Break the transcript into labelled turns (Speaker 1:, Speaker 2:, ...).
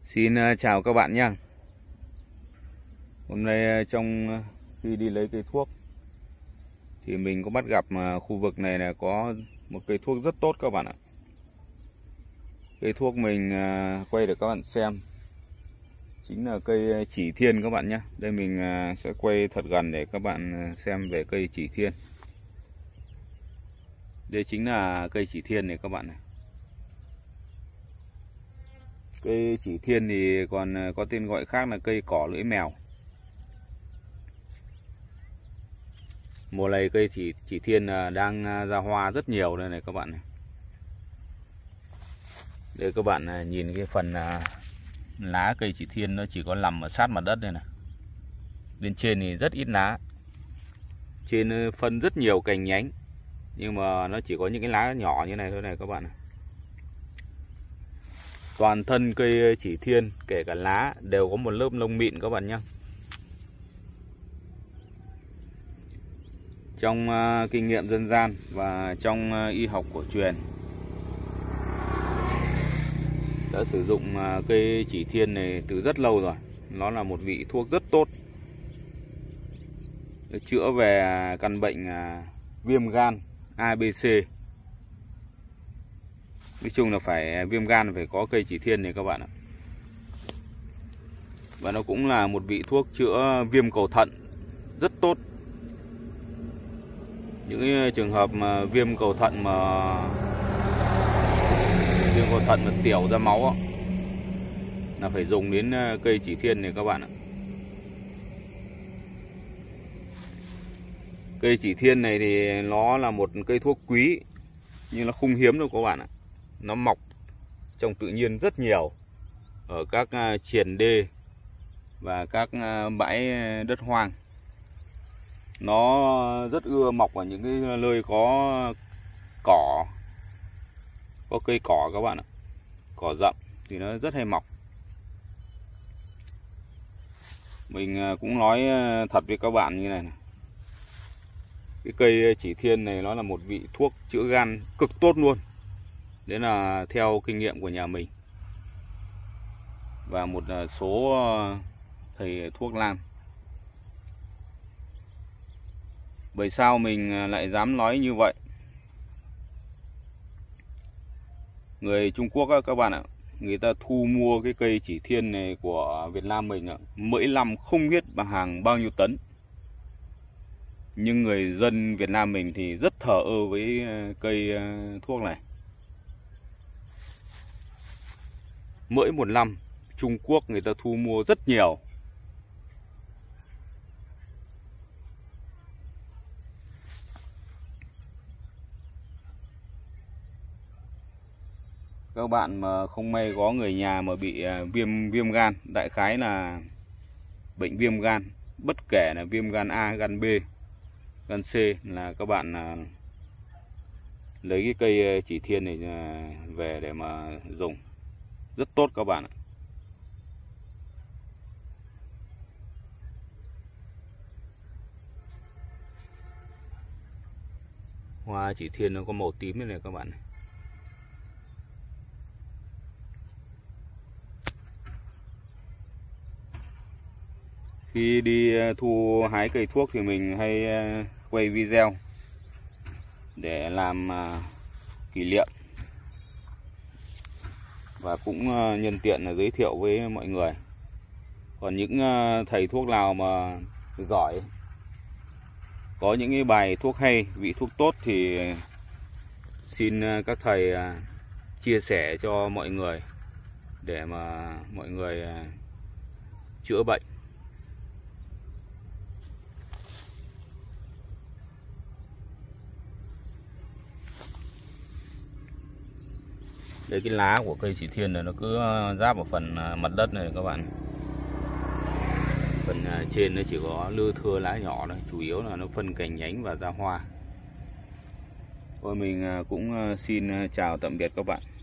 Speaker 1: Xin chào các bạn nhé. Hôm nay trong khi đi lấy cây thuốc thì mình có bắt gặp khu vực này là có một cây thuốc rất tốt các bạn ạ. Cây thuốc mình quay để các bạn xem chính là cây chỉ thiên các bạn nhé. Đây mình sẽ quay thật gần để các bạn xem về cây chỉ thiên. Đây chính là cây chỉ thiên này các bạn này. Cây chỉ thiên thì còn có tên gọi khác là cây cỏ lưỡi mèo. Mùa này cây chỉ thiên đang ra hoa rất nhiều đây này các bạn này. Đây các bạn nhìn cái phần lá cây chỉ thiên nó chỉ có nằm ở sát mặt đất đây này. Bên trên thì rất ít lá. Trên phân rất nhiều cành nhánh, nhưng mà nó chỉ có những cái lá nhỏ như này thôi này các bạn này. Toàn thân cây chỉ thiên kể cả lá đều có một lớp lông mịn các bạn nhé. Trong kinh nghiệm dân gian và trong y học cổ truyền đã sử dụng cây chỉ thiên này từ rất lâu rồi. Nó là một vị thuốc rất tốt để chữa về căn bệnh viêm gan ABC. Nói chung là phải viêm gan phải có cây chỉ thiên này các bạn ạ. Và nó cũng là một vị thuốc chữa viêm cầu thận rất tốt. Những trường hợp mà viêm cầu thận mà tiểu ra máu là phải dùng đến cây chỉ thiên này các bạn ạ. Cây chỉ thiên này thì nó là một cây thuốc quý, nhưng nó không hiếm đâu các bạn ạ. Nó mọc trong tự nhiên rất nhiều ở các triền đê và các bãi đất hoang. Nó rất ưa mọc ở những cái nơi có cây cỏ các bạn ạ. Cỏ rậm thì nó rất hay mọc. Mình cũng nói thật với các bạn như này này. Cái cây chỉ thiên này nó là một vị thuốc chữa gan cực tốt luôn. Đấy là theo kinh nghiệm của nhà mình và một số thầy thuốc nam. Bởi sao mình lại dám nói như vậy? Người Trung Quốc các bạn ạ, người ta thu mua cái cây chỉ thiên này của Việt Nam mình mỗi năm không biết hàng bao nhiêu tấn. Nhưng người dân Việt Nam mình thì rất thờ ơ với cây thuốc này. Mỗi một năm Trung Quốc người ta thu mua rất nhiều. Các bạn mà không may có người nhà mà bị viêm gan, đại khái là bệnh viêm gan, bất kể là viêm gan A, gan B, gan C, là các bạn lấy cái cây chỉ thiên này về để mà dùng. Rất tốt các bạn ạ. Hoa chỉ thiên nó có màu tím này các bạn này. Khi đi thu hái cây thuốc thì mình hay quay video để làm kỷ niệm. Và cũng nhân tiện là giới thiệu với mọi người. Còn những thầy thuốc nào mà giỏi, có những cái bài thuốc hay, vị thuốc tốt thì xin các thầy chia sẻ cho mọi người để mà mọi người chữa bệnh. Đây cái lá của cây chỉ thiên này nó cứ giáp vào phần mặt đất này các bạn. Phần trên nó chỉ có lưa thưa lá nhỏ thôi, chủ yếu là nó phân cành nhánh và ra hoa. Thôi mình cũng xin chào tạm biệt các bạn.